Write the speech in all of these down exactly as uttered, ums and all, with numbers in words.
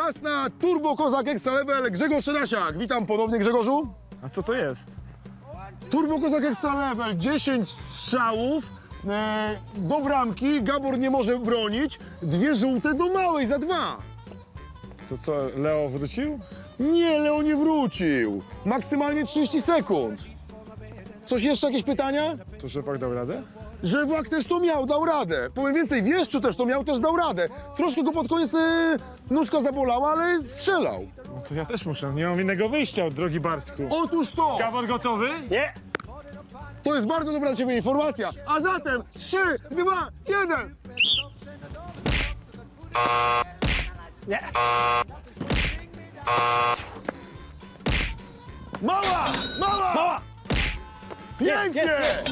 Czas na Turbo Kozak Extra Level. Grzegorz Szydasiak. Witam ponownie, Grzegorzu. A co to jest? Turbo Kozak Extra Level. dziesięć strzałów e, do bramki. Gabor nie może bronić. Dwie żółte do małej za dwa. To co, Leo wrócił? Nie, Leo nie wrócił. Maksymalnie trzydzieści sekund. Coś jeszcze, jakieś pytania? To Żewak dał radę? Żewak też to miał, dał radę. Powiem więcej, Wieszczu też to miał, też dał radę. Troszkę go pod koniec e, nóżka zabolała, ale strzelał. No to ja też muszę, nie mam innego wyjścia, drogi Bartku. Otóż to! Gabor gotowy? Nie! To jest bardzo dobra dla ciebie informacja. A zatem trzy, dwa, jeden. Nie! Mała! Mała! Mała! Pięknie! Jest, jest,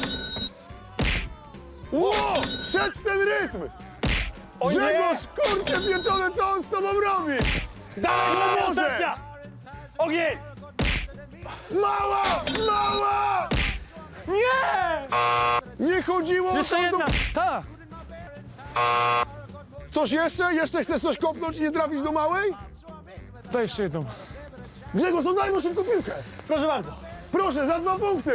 Ło! Wszedł w ten rytm! O nie! Grzegorz, kurczę pieczone, co on z tobą robi? Dawaj, No dawaj, może! ostatnia! Ogień! Mała! Mała! Nie! Nie chodziło o Jeszcze to, jedna! Ta! Coś jeszcze? Jeszcze chcesz coś kopnąć i nie trafić do małej? Daj jeszcze jedną. Grzegorz, no daj mu szybko piłkę. Proszę bardzo. Proszę, za dwa punkty.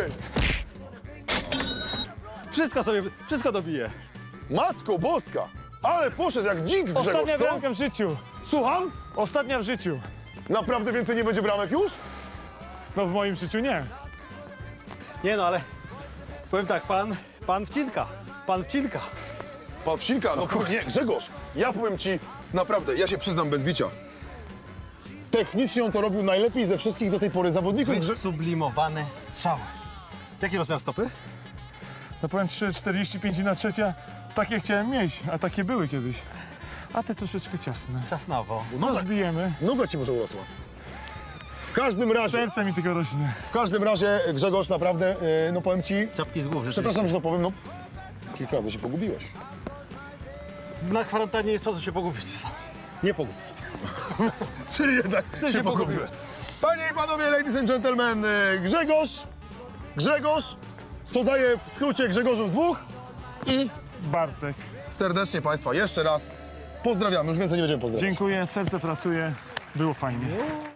Wszystko sobie, wszystko dobije. Matko boska, ale poszedł jak dzik Grzegorz, Ostatnia co? bramka w życiu. Słucham? Ostatnia w życiu. Naprawdę więcej nie będzie bramek już? No w moim życiu nie. Nie no, ale powiem tak, pan, pan wcinka, pan wcinka. Pawsinka, no kur... nie, Grzegorz, ja powiem ci, naprawdę, ja się przyznam bez bicia. Technicznie on to robił najlepiej ze wszystkich do tej pory zawodników. Grze... Wysublimowane strzały. Jaki rozmiar stopy? No powiem trzy czterdzieści pięć na trzecia. Takie chciałem mieć, a takie były kiedyś. A te troszeczkę ciasne. Czasnowo. No zbijemy. Noga ci może urosła. W każdym razie, Serce mi tylko rośnie. w każdym razie, Grzegorz, naprawdę, yy, no powiem ci, Czapki z głów, przepraszam, że to powiem, no kilka razy się pogubiłeś. Na kwarantannie nie sposób się pogubić. Nie pogubić. Czyli jednak Ty się pogubiłeś. Panie i panowie, ladies and gentlemen, yy, Grzegorz, Grzegorz, co daje w skrócie Grzegorzów dwóch i Bartek. serdecznie państwa jeszcze raz pozdrawiamy, już więcej nie będziemy pozdrawiać. Dziękuję, serce pracuje. Było fajnie.